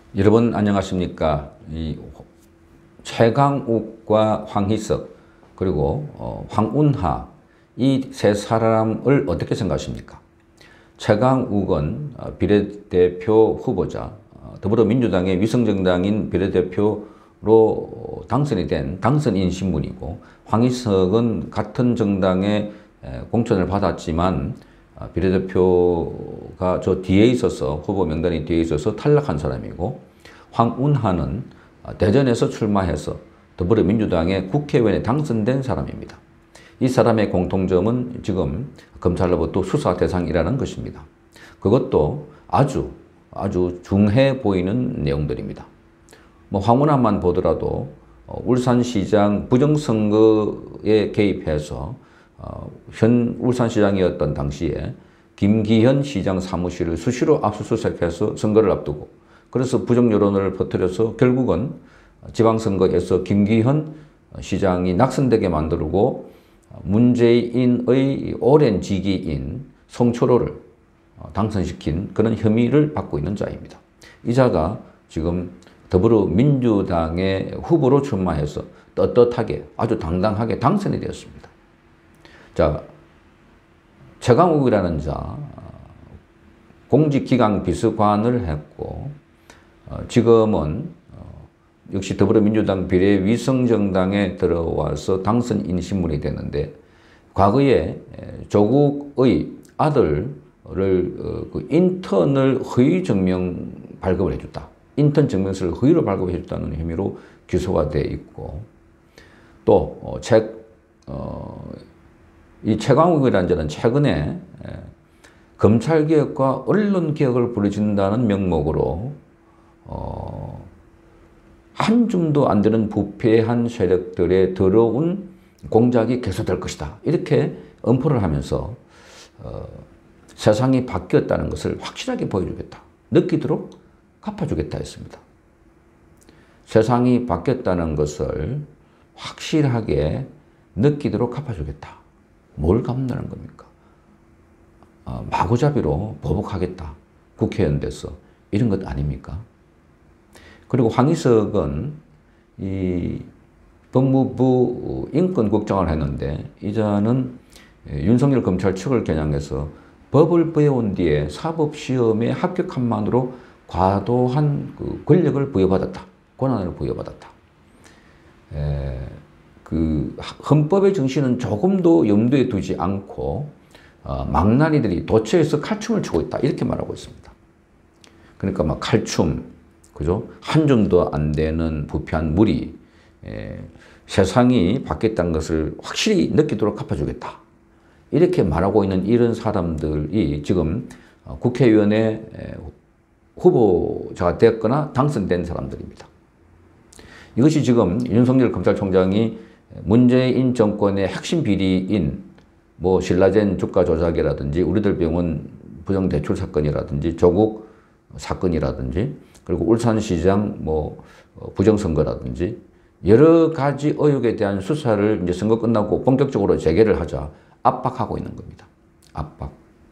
여러분 안녕하십니까? 이 최강욱과 황희석 그리고 황운하 이 세 사람을 어떻게 생각하십니까? 최강욱은 비례대표 후보자, 더불어민주당의 위성정당인 비례대표로 당선이 된 당선인 신분이고, 황희석은 같은 정당의 공천을 받았지만 비례대표가 저 뒤에 있어서, 후보 명단이 뒤에 있어서 탈락한 사람이고, 황운하는 대전에서 출마해서 더불어민주당의 국회의원에 당선된 사람입니다. 이 사람의 공통점은 지금 검찰로부터 수사 대상이라는 것입니다. 그것도 아주 중해 보이는 내용들입니다. 황운하만 보더라도 울산시장 부정선거에 개입해서 현 울산시장이었던 당시에 김기현 시장 사무실을 수시로 압수수색해서 선거를 앞두고, 그래서 부정여론을 퍼뜨려서 결국은 지방선거에서 김기현 시장이 낙선되게 만들고 문재인의 오랜 지기인 송철호를 당선시킨 그런 혐의를 받고 있는 자입니다. 이 자가 지금 더불어민주당의 후보로 출마해서 떳떳하게 아주 당당하게 당선이 되었습니다. 자, 최강욱이라는 자, 공직기강 비서관을 했고, 지금은 역시 더불어민주당 비례위성정당에 들어와서 당선인 신분이 되는데, 과거에 조국의 아들을 인턴을 허위 증명 발급을 해줬다. 인턴 증명서를 허위로 발급해줬다는 혐의로 기소가 돼 있고, 또 이 최강욱이라는 자는 최근에 검찰개혁과 언론개혁을 부르신다는 명목으로 한 줌도 안 되는 부패한 세력들의 더러운 공작이 계속될 것이다, 이렇게 엄포를 하면서 세상이 바뀌었다는 것을 확실하게 보여주겠다, 느끼도록 갚아주겠다 했습니다. 세상이 바뀌었다는 것을 확실하게 느끼도록 갚아주겠다. 뭘 갚는다는 겁니까? 마구잡이로 보복하겠다, 국회의원 돼서, 이런 것 아닙니까? 그리고 황희석은 이 법무부 인권국장을 했는데, 이자는 윤석열 검찰 측을 겨냥해서 법을 배운 뒤에 사법시험에 합격함만으로 과도한 권력을 부여받았다, 권한을 부여받았다. 그 헌법의 정신은 조금도 염두에 두지 않고 망나니들이 도처에서 칼춤을 추고 있다, 이렇게 말하고 있습니다. 그러니까 막 칼춤, 그죠? 한 줌도 안 되는 부패한 무리, 세상이 바뀌었다는 것을 확실히 느끼도록 갚아주겠다, 이렇게 말하고 있는 이런 사람들이 지금 국회의원의 후보자가 됐거나 당선된 사람들입니다. 이것이 지금 윤석열 검찰총장이 문재인 정권의 핵심 비리인 신라젠 주가 조작이라든지 우리들 병원 부정대출 사건이라든지 조국 사건이라든지, 그리고 울산시장 부정선거라든지 여러 가지 의혹에 대한 수사를 이제 선거 끝나고 본격적으로 재개를 하자 압박하고 있는 겁니다. 압박.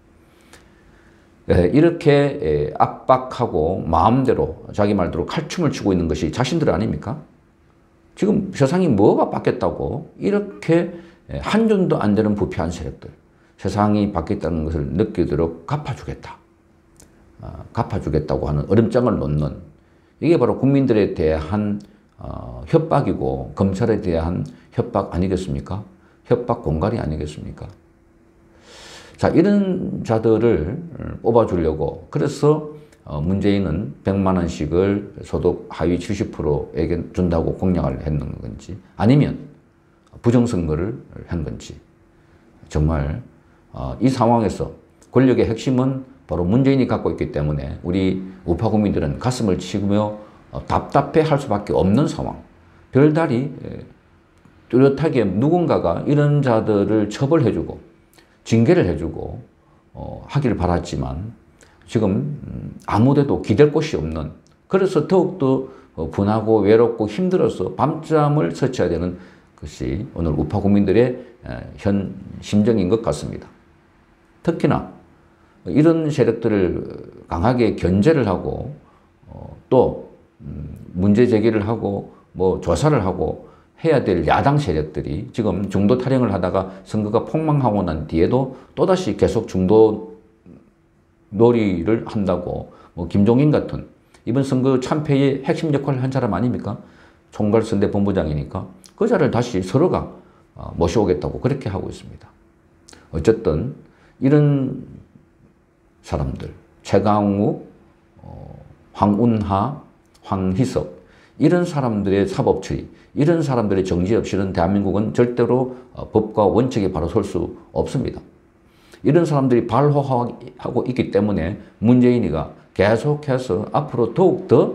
이렇게 압박하고 마음대로 자기 말대로 칼춤을 추고 있는 것이 자신들 아닙니까? 지금 세상이 뭐가 바뀌었다고 이렇게 한 줌도 안 되는 부패한 세력들, 세상이 바뀌었다는 것을 느끼도록 갚아주겠다, 갚아주겠다고 하는 얼음장을 놓는, 이게 바로 국민들에 대한 협박이고 검찰에 대한 협박 아니겠습니까? 협박 공갈이 아니겠습니까? 자, 이런 자들을 뽑아주려고, 그래서 문재인은 100만 원씩을 소득 하위 70%에게 준다고 공약을 했는 건지, 아니면 부정선거를 한 건지, 정말 이 상황에서 권력의 핵심은 바로 문재인이 갖고 있기 때문에 우리 우파 국민들은 가슴을 치며 답답해 할 수밖에 없는 상황. 별다리 뚜렷하게 누군가가 이런 자들을 처벌해주고 징계를 해주고 하기를 바랐지만, 지금 아무데도 기댈 곳이 없는, 그래서 더욱더 분하고 외롭고 힘들어서 밤잠을 설쳐야 되는 것이 오늘 우파 국민들의 현 심정인 것 같습니다. 특히나 이런 세력들을 강하게 견제를 하고 또 문제 제기를 하고 뭐 조사를 하고 해야 될 야당 세력들이 지금 중도 타령을 하다가 선거가 폭망하고 난 뒤에도 또다시 계속 중도 놀이를 한다고 뭐 김종인 같은 이번 선거 참패의 핵심 역할을 한 사람 아닙니까? 총괄선대 본부장이니까 그 자를 다시 서로가 모셔오겠다고 그렇게 하고 있습니다. 어쨌든 이런 사람들 최강욱, 황운하, 황희석 이런 사람들의 사법 처리, 이런 사람들의 정지 없이는 대한민국은 절대로 법과 원칙에 바로 설 수 없습니다. 이런 사람들이 발호하고 있기 때문에 문재인이가 계속해서 앞으로 더욱더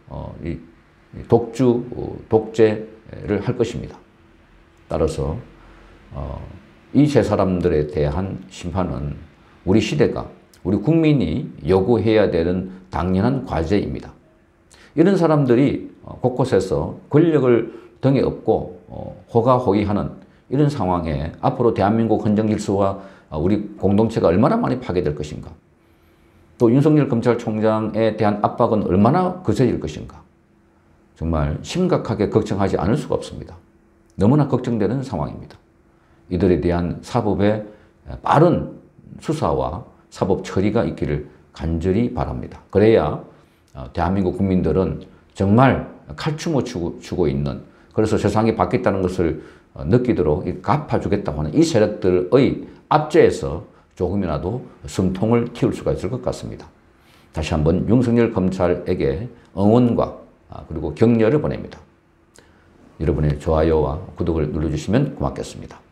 독재를 할 것입니다. 따라서 이 세 사람들에 대한 심판은 우리 시대가, 우리 국민이 요구해야 되는 당연한 과제입니다. 이런 사람들이 곳곳에서 권력을 등에 업고 호가호위하는 이런 상황에 앞으로 대한민국 헌정질서와 우리 공동체가 얼마나 많이 파괴될 것인가. 또 윤석열 검찰총장에 대한 압박은 얼마나 거세질 것인가. 정말 심각하게 걱정하지 않을 수가 없습니다. 너무나 걱정되는 상황입니다. 이들에 대한 사법의 빠른 수사와 사법 처리가 있기를 간절히 바랍니다. 그래야 대한민국 국민들은 정말 칼춤을 추고 있는, 그래서 세상이 바뀌었다는 것을 느끼도록 갚아주겠다고 하는 이 세력들의 압제에서 조금이라도 숨통을 틔울 수가 있을 것 같습니다. 다시 한번 윤석열 검찰에게 응원과 그리고 격려를 보냅니다. 여러분의 좋아요와 구독을 눌러주시면 고맙겠습니다.